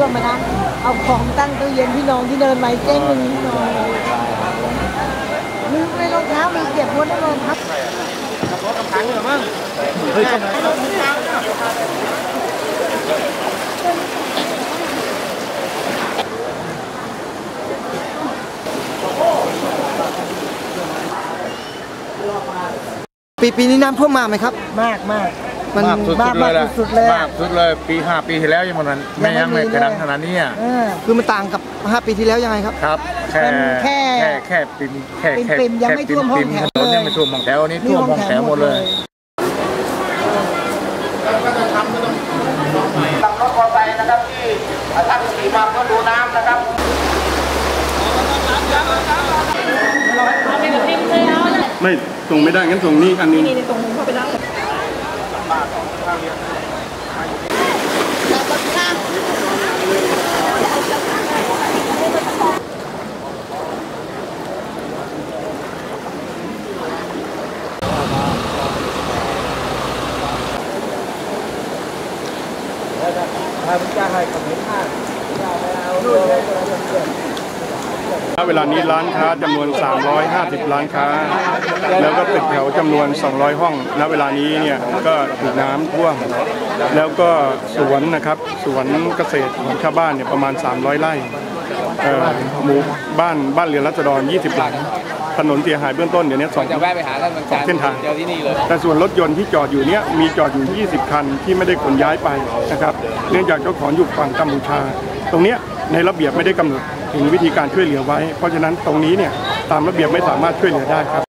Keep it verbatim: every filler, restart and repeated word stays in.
วมมานะเอาของตั้งตู้เย็นที่นอนที่เดินไม้เจ๊งมึงนอนลืมในรองเท้ามีเก็บหัวได้เลยครับรถกำลังเหรอมั้งเฮ้ยปีปีนี้น้ำท่วมมาไหมครับมากมากมันมากสุดเลยมากสุดเลยปีห้าปีที่แล้วยังมันไม่ยังไม่กระดังขนาดนี้อ่ะคือมันต่างกับห้าปีที่แล้วยังไงครับครับแค่แค่แค่ปิ่มแค่แค่ยังไม่ท่วมห้องแถวเลยยังไม่ท่วมห้องแถวนี้ท่วมห้องแถวหมดเลยก็จะทำก็ต้องขับรถมอเตอร์ไซค์นะครับที่ท่านขี่มาเพื่อดูน้ำนะครับไม่ส่งไม่ได้งั้นส่งนี่อันนี้นี่ตรงเข้าไปแล้วเวลานี้ร้านค้าจำนวนสามร้อยห้าสิบร้านค้าแล้วก็ตึกแถวจำนวนสองร้อยห้องณเวลานี้เนี่ยก็ถูกน้ำท่วมแล้วก็สวนนะครับสวนเกษตรของชาวบ้านเนี่ยประมาณสามร้อยไร่หมู่บ้านบ้านเรือนราษฎรยี่สิบหลังถนนเสียหายเบื้องต้นเดี๋ยวนี้สองเส้นทางแต่ส่วนรถยนต์ที่จอดอยู่เนี้ยมีจอดอยู่ยี่สิบคันที่ไม่ได้ขนย้ายไปนะครับเนื่องจากเจ้าของอยู่ฝั่งกัมพูชาตรงเนี้ยในระเบียบไม่ได้กำหนดถึงวิธีการช่วยเหลือไว้เพราะฉะนั้นตรงนี้เนี่ยตามระเบียบไม่สามารถช่วยเหลือได้ครับ